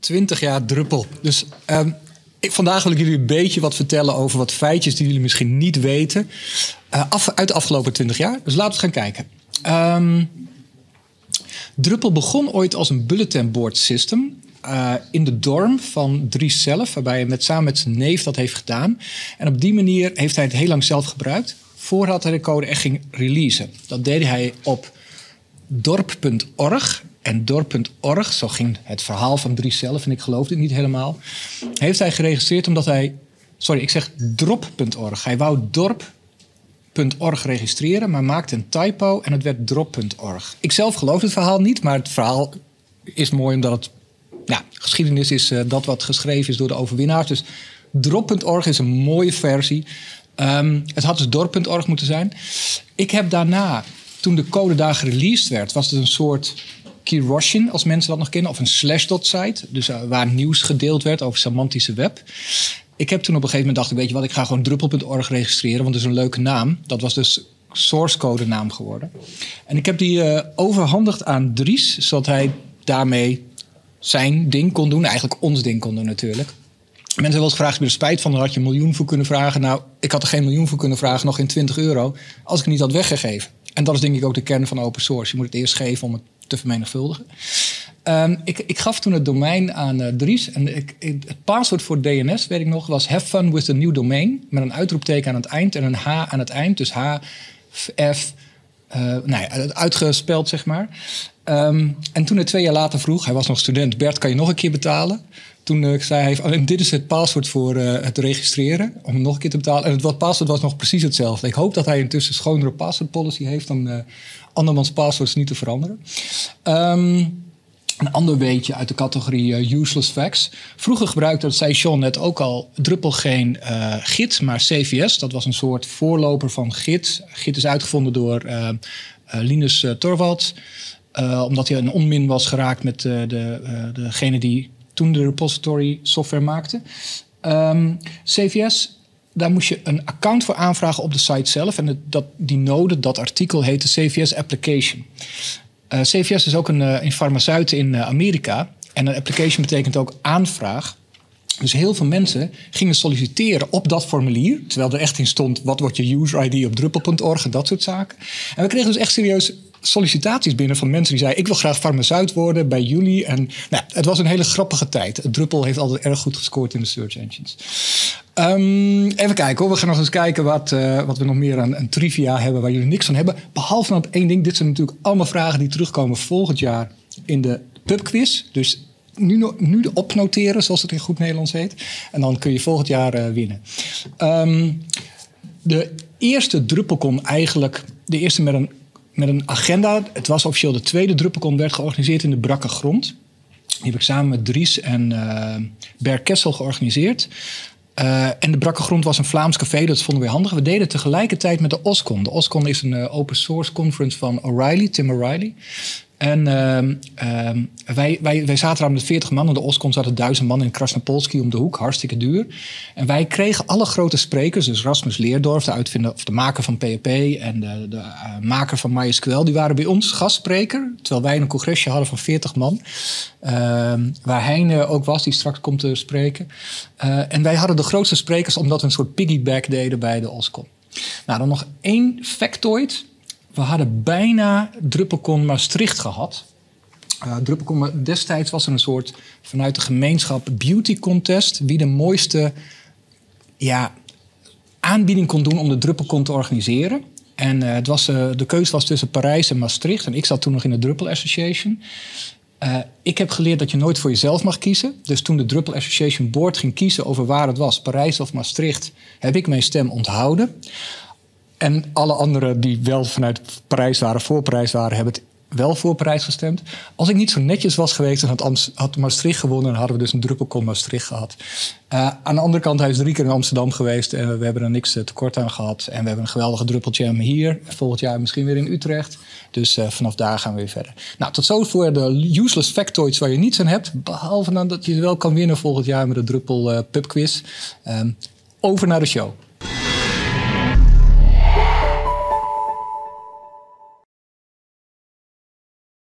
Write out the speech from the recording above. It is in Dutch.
20 jaar druppel. Dus vandaag wil ik jullie een beetje wat vertellen over wat feitjes die jullie misschien niet weten. Uit de afgelopen 20 jaar. Dus laten we gaan kijken. Druppel begon ooit als een bulletin board system. In de dorm van Dries zelf. Waarbij hij samen met zijn neef dat heeft gedaan. En op die manier heeft hij het heel lang zelf gebruikt. Voordat hij de code echt ging releasen. Dat deed hij op dorp.org. En dorp.org, zo ging het verhaal van Dries zelf, en ik geloofde het niet helemaal, heeft hij geregistreerd omdat hij... Sorry, ik zeg drop.org. Hij wou dorp.org registreren, maar maakte een typo en het werd drop.org. Ik zelf geloof het verhaal niet, maar het verhaal is mooi omdat het... Ja, geschiedenis is dat wat geschreven is door de overwinnaars. Dus drop.org is een mooie versie. Het had dus dorp.org moeten zijn. Ik heb daarna, toen de code daar gereleased werd, was het een soort Kiroshin, als mensen dat nog kennen, of een slashdot-site. Dus waar nieuws gedeeld werd over semantische web. Ik heb toen op een gegeven moment dacht ik, weet je wat, ik ga gewoon druppel.org registreren, want dat is een leuke naam. Dat was dus source code naam geworden. En ik heb die overhandigd aan Dries, zodat hij daarmee zijn ding kon doen. Eigenlijk ons ding kon doen natuurlijk. Mensen hebben wel eens gevraagd, heb je er spijt van, dan had je 1 miljoen voor kunnen vragen. Nou, ik had er geen 1 miljoen voor kunnen vragen, nog geen €20, als ik het niet had weggegeven. En dat is denk ik ook de kern van open source. Je moet het eerst geven om het te vermenigvuldigen. Ik gaf toen het domein aan Dries. En het paswoord voor DNS, weet ik nog, was have fun with the new domain. Met een uitroepteken aan het eind en een H aan het eind. Dus H, F, uitgespeld zeg maar. En toen hij 2 jaar later vroeg, hij was nog student, Bert, kan je nog een keer betalen? Toen zei hij, en dit is het paswoord voor het registreren, om hem nog een keer te betalen. En het paswoord was nog precies hetzelfde. Ik hoop dat hij intussen schonere password policy heeft dan andermans paswords niet te veranderen. Een ander weetje uit de categorie useless facts. Vroeger gebruikte, dat zei Sean net ook al, Druppel geen Git, maar CVS. Dat was een soort voorloper van Git. Git is uitgevonden door Linus Torvalds. Omdat hij een onmin was geraakt met degene die toen de repository software maakte. CVS, daar moest je een account voor aanvragen op de site zelf. En die node, dat artikel, heette CVS Application. CVS is ook een farmaceut in Amerika. En een application betekent ook aanvraag. Dus heel veel mensen gingen solliciteren op dat formulier. Terwijl er echt in stond, wat wordt je user ID op druppel.org en dat soort zaken. En we kregen dus echt serieus sollicitaties binnen van mensen die zeiden, ik wil graag farmaceut worden bij jullie. En het was een hele grappige tijd. Druppel heeft altijd erg goed gescoord in de search engines. Even kijken hoor. We gaan nog eens kijken wat we nog meer aan trivia hebben waar jullie niks van hebben. Behalve dan 1 ding. Dit zijn natuurlijk allemaal vragen die terugkomen volgend jaar in de pubquiz. Dus nu opnoteren, zoals het in goed Nederlands heet. En dan kun je volgend jaar winnen. De eerste DruppelCon eigenlijk, de eerste met een agenda. Het was officieel de tweede DruppelCon, werd georganiseerd in de Brakke Grond. Die heb ik samen met Dries en Ber Kessel georganiseerd. En de Brakke Grond was een Vlaams café, dat vonden we handig. We deden tegelijkertijd met de OSCON. De OSCON is een open source conference van Tim O'Reilly. En wij zaten daar met 40 man. En de OSCON zaten 1000 man in Krasnopolski om de hoek. Hartstikke duur. En wij kregen alle grote sprekers. Dus Rasmus Leerdorf, de uitvinder of de maker van PHP. En de maker van MySQL. Die waren bij ons gastspreker. Terwijl wij een congresje hadden van 40 man. Waar Heine ook was, die straks komt te spreken. En wij hadden de grootste sprekers omdat we een soort piggyback deden bij de OSCON. Nou, dan nog 1 factoid. We hadden bijna DruppelCon Maastricht gehad. DruppelCon destijds was er een soort vanuit de gemeenschap beauty contest. Wie de mooiste aanbieding kon doen om de DruppelCon te organiseren. En de keuze was tussen Parijs en Maastricht. En ik zat toen nog in de Druppel Association. Ik heb geleerd dat je nooit voor jezelf mag kiezen. Dus toen de Druppel Association Board ging kiezen over waar het was, Parijs of Maastricht, heb ik mijn stem onthouden. En alle anderen die wel vanuit Parijs waren, voor Parijs waren, hebben het wel voor Parijs gestemd. Als ik niet zo netjes was geweest, dan had Maastricht gewonnen en hadden we dus een DruppelCon Maastricht gehad. Aan de andere kant, hij is 3 keer in Amsterdam geweest en we hebben er niks tekort aan gehad. En we hebben een geweldige DruppelJam hier. Volgend jaar misschien weer in Utrecht. Dus vanaf daar gaan we weer verder. Nou, tot zover de useless factoids waar je niets aan hebt. Behalve dan dat je wel kan winnen volgend jaar met de Druppel pubquiz. Over naar de show.